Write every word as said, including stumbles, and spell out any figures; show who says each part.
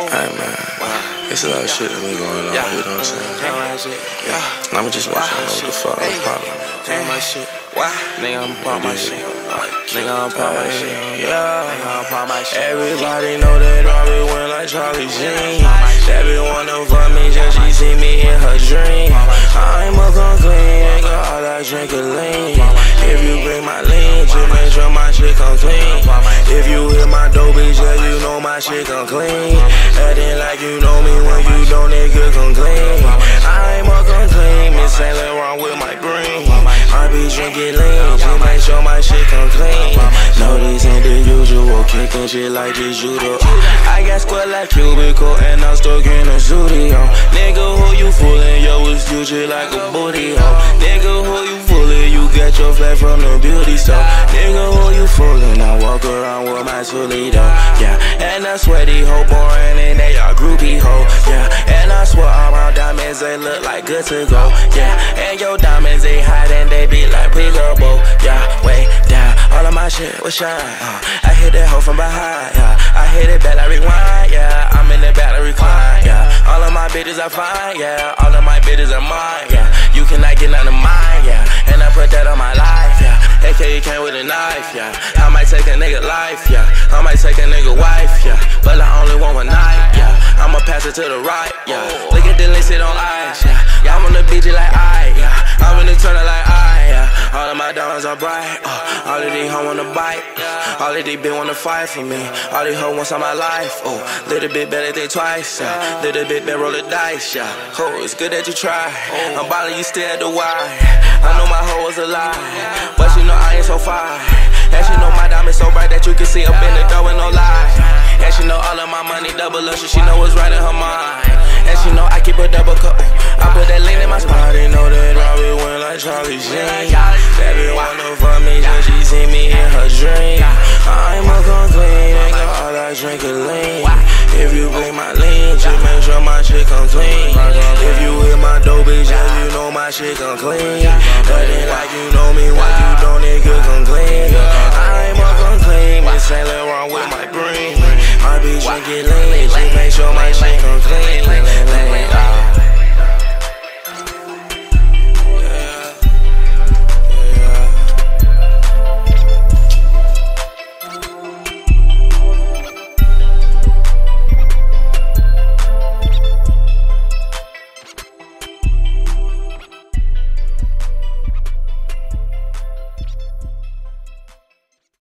Speaker 1: Alright, man. It's a lot of shit that been going on, you know what I'm saying? Yeah. I'ma just let y'all know what the fuck I'm poppin'.
Speaker 2: Nigga, I'm pop my shit. Nigga, I'm pop my shit.
Speaker 1: Yeah.
Speaker 2: Nigga, I'm pop my shit.
Speaker 1: Everybody know that I be win like Charlie Sheen. That be wanna fuck me just she see me in her dream. I'm a gun clean, nigga, all I drink is lean. If you bring my lean, just make sure my shit come clean. If you hit my dope, bitch, yeah, you know my shit come clean. Acting like you know me when you don't, nigga, come clean. I'm a gun clean, miss ain't nothing wrong with my green. I be drinking lean, just make sure my shit come clean. No, this ain't the usual, kicking shit like this judo. I got squad like cubicle, and I'm stuck in the studio. Nigga, who you fooling? Yo, it's future like a booty hole. Nigga, who you fooling? You got your flag from the beauty store. Nigga, who you fooling? I walk around with my Toledo. Yeah, and I swear these hoe boring and they are groupie hoe. Yeah, and I swear all my diamonds they look like good to go. Yeah, and your diamonds they hot and they be like peekaboo. Yeah, way down, all of my shit was shine. Uh, I hit that hoe from behind. Yeah, I hit it back like rewind. Yeah, I'm in the battery recline. Yeah, all of my bitches are fine. Yeah, all of my bitches are mine. Yeah, you cannot get none of mine. Yeah, and I put that on my life. Yeah, A K came with a knife. Yeah, I might take a nigga life. Yeah, I might take a nigga wife. Yeah, but I only want one night. Yeah, I'ma pass it to the right. Yeah, look at the list sit on ice. Yeah, I'm on the beach like I. Yeah, I'm in the turner like I. Yeah, all of my diamonds are bright. Uh, all of these hoes wanna bite. Uh, all of these bitch wanna fight for me. All these hoes want some of my life. Oh, little bit better than twice. Yeah, little bit better roll the dice. Yeah, oh, it's good that you try. I'm ballin', you still at the wire. I know my hoe was a lie, but you know I ain't so fine. And she know my diamond so bright that you can see up in the door with no lie. And she know all of my money double up, so she know what's right in her mind. And she know I keep a double cup. I put that lean in my spot. They know that I be win like Charlie Sheen. That be wanna fuck me just she see me in her dream. I'm a gun clean, nigga, all I drink is lean. If you bring my lean, just make sure my shit come clean. If you hit my dope, bitch, yeah, you know my shit come clean. That ain't like you know me when you don't, nigga, come clean. I'm a gun clean, miss ain't nothing wrong with my brain. I be drinking lean, just make sure my